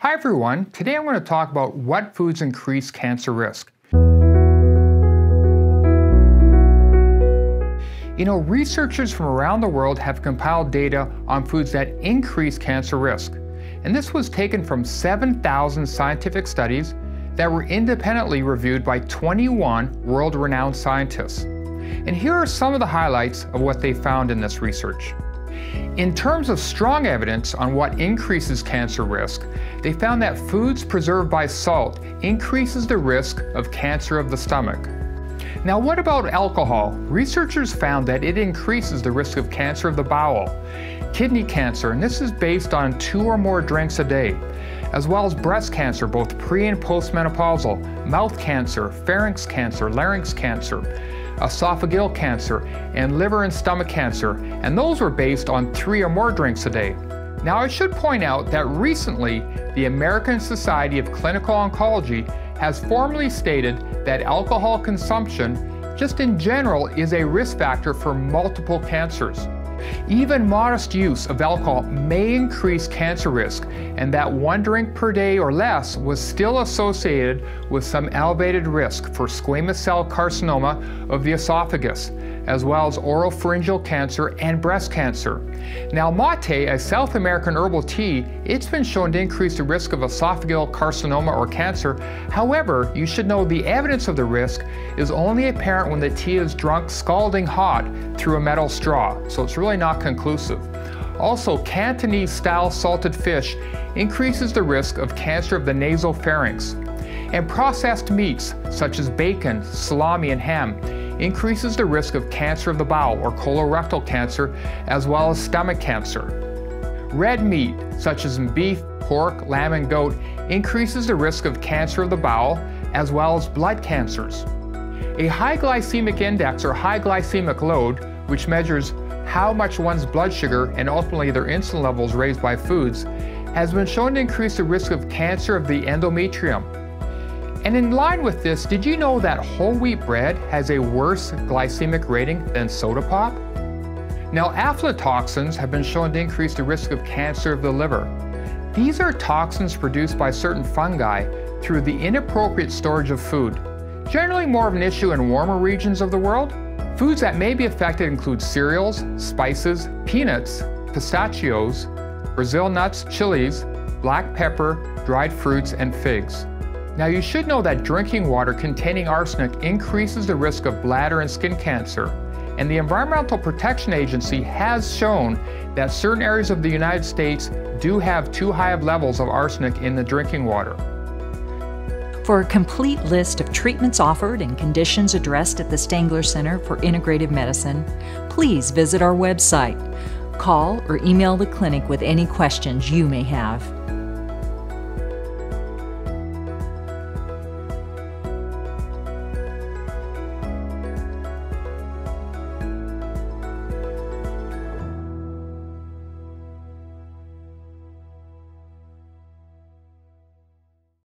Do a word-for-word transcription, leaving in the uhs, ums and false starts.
Hi everyone, today I'm going to talk about what foods increase cancer risk. You know, researchers from around the world have compiled data on foods that increase cancer risk. And this was taken from seven thousand scientific studies that were independently reviewed by twenty-one world-renowned scientists. And here are some of the highlights of what they found in this research. In terms of strong evidence on what increases cancer risk, they found that foods preserved by salt increases the risk of cancer of the stomach. Now, what about alcohol? Researchers found that it increases the risk of cancer of the bowel, kidney cancer, and this is based on two or more drinks a day, as well as breast cancer, both pre and postmenopausal, mouth cancer, pharynx cancer, larynx cancer, esophageal cancer, and liver and stomach cancer, and those were based on three or more drinks a day. Now, I should point out that recently, the American Society of Clinical Oncology has formally stated that alcohol consumption, just in general, is a risk factor for multiple cancers. Even modest use of alcohol may increase cancer risk, and that one drink per day or less was still associated with some elevated risk for squamous cell carcinoma of the esophagus, as well as oropharyngeal cancer and breast cancer. Now, mate, a South American herbal tea, it's been shown to increase the risk of esophageal carcinoma or cancer. However, you should know the evidence of the risk is only apparent when the tea is drunk scalding hot through a metal straw, so it's really not conclusive. Also, Cantonese-style salted fish increases the risk of cancer of the nasopharynx. And processed meats, such as bacon, salami, and ham, increases the risk of cancer of the bowel or colorectal cancer, as well as stomach cancer. Red meat, such as beef, pork, lamb, and goat, increases the risk of cancer of the bowel, as well as blood cancers. A high glycemic index or high glycemic load, which measures how much one's blood sugar and ultimately their insulin levels raised by foods, has been shown to increase the risk of cancer of the endometrium. And in line with this, did you know that whole wheat bread has a worse glycemic rating than soda pop? Now, aflatoxins have been shown to increase the risk of cancer of the liver. These are toxins produced by certain fungi through the inappropriate storage of food, generally more of an issue in warmer regions of the world. Foods that may be affected include cereals, spices, peanuts, pistachios, Brazil nuts, chilies, black pepper, dried fruits, and figs. Now, you should know that drinking water containing arsenic increases the risk of bladder and skin cancer, and the Environmental Protection Agency has shown that certain areas of the United States do have too high of levels of arsenic in the drinking water. For a complete list of treatments offered and conditions addressed at the Stengler Center for Integrative Medicine, please visit our website. Call or email the clinic with any questions you may have.